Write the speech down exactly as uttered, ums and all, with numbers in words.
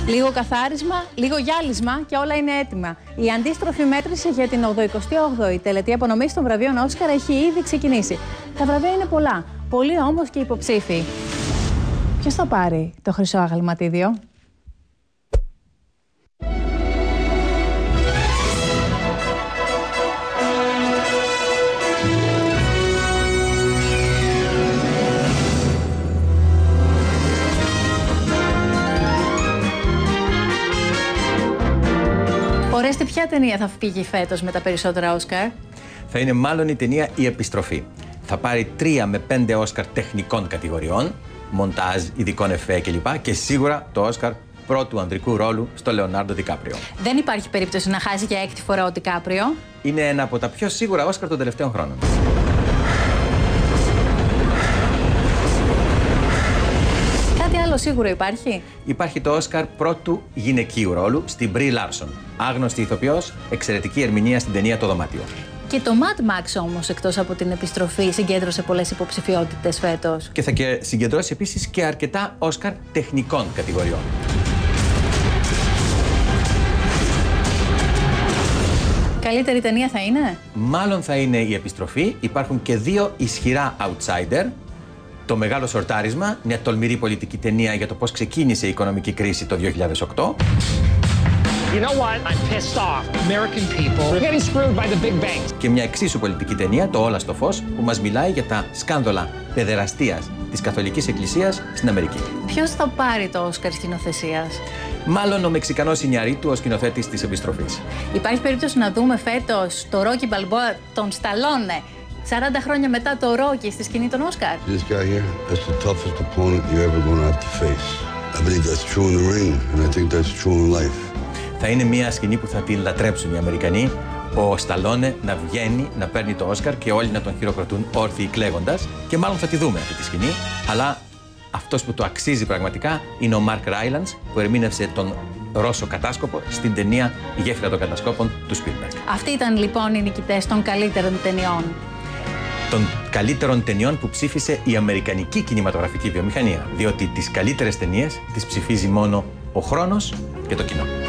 Λίγο καθάρισμα, λίγο γυάλισμα και όλα είναι έτοιμα. Η αντίστροφη μέτρηση για την ογδοηκοστή όγδοη τελετή απονομής των βραβείων Όσκαρ έχει ήδη ξεκινήσει. Τα βραβεία είναι πολλά, πολλοί όμως και υποψήφοι. Ποιος θα πάρει το χρυσό αγαλματίδιο? Oreste, ποια ταινία θα φύγει φέτος με τα περισσότερα Όσκαρ? Θα είναι μάλλον η ταινία «Η Επιστροφή». Θα πάρει τρία με πέντε Όσκαρ τεχνικών κατηγοριών, μοντάζ, ειδικών εφέ κλπ. Και σίγουρα το Όσκαρ πρώτου ανδρικού ρόλου στο Λεωνάρντο Ντικάπριο. Δεν υπάρχει περίπτωση να χάσει για έκτη φορά ο Ντικάπριο. Είναι ένα από τα πιο σίγουρα Όσκαρ των τελευταίων χρόνων. Κάτι άλλο σίγουρο υπάρχει? Υπάρχει το Όσκαρ πρώτου γυναικείου ρόλου στην Μπρι Λάρσον. Άγνωστη ηθοποιός, εξαιρετική ερμηνεία στην ταινία «Το Δωμάτιο». Και το Mad Max όμως, εκτός από την επιστροφή, συγκέντρωσε πολλές υποψηφιότητες φέτος. Και θα και συγκεντρώσει επίσης και αρκετά Όσκαρ τεχνικών κατηγοριών. Καλύτερη ταινία θα είναι? Μάλλον θα είναι η Επιστροφή. Υπάρχουν και δύο ισχυρά outsider. Το Μεγάλο Σορτάρισμα, μια τολμηρή πολιτική ταινία για το πώς ξεκίνησε η οικονομική κρίση το δύο χιλιάδες οκτώ. You know what? I'm pissed off. American people are getting screwed by the big banks. Και μια εξίσου πολιτική ταινία, το Όλα στο φως, που μας μιλάει για τα σκάνδαλα παιδεραστίας της Καθολικής Εκκλησίας στην Αμερική. Ποιος θα πάρει το Όσκαρ σκηνοθεσίας? Μάλλον ο Μεξικανός Ινιαρίτου, ο σκηνοθέτης της Επιστροφής. Υπάρχει περίπτωση να δούμε φέτος το Ρόκι Μπαλμπόα τον Σταλόνε σαράντα χρόνια μετά το Ρόκι στη σκηνή των Όσκαρ? This guy here, that's the toughest opponent you're ever going to have to face. I believe that's true in the ring, and I think that's true in life. Θα είναι μια σκηνή που θα την λατρέψουν οι Αμερικανοί. Ο Σταλόνε να βγαίνει, να παίρνει το Όσκαρ και όλοι να τον χειροκροτούν όρθιοι κλαίγοντας. Και μάλλον θα τη δούμε αυτή τη σκηνή. Αλλά αυτός που το αξίζει πραγματικά είναι ο Μαρκ Ράιλαντς, που ερμήνευσε τον Ρώσο κατάσκοπο στην ταινία «Η γέφυρα των κατασκόπων» του Σπίλμπεργκ. Αυτοί ήταν λοιπόν οι νικητές των καλύτερων ταινιών. Των καλύτερων ταινιών που ψήφισε η αμερικανική κινηματογραφική βιομηχανία. Διότι τις καλύτερες ταινίες τις ψηφίζει μόνο ο χρόνος και το κοινό.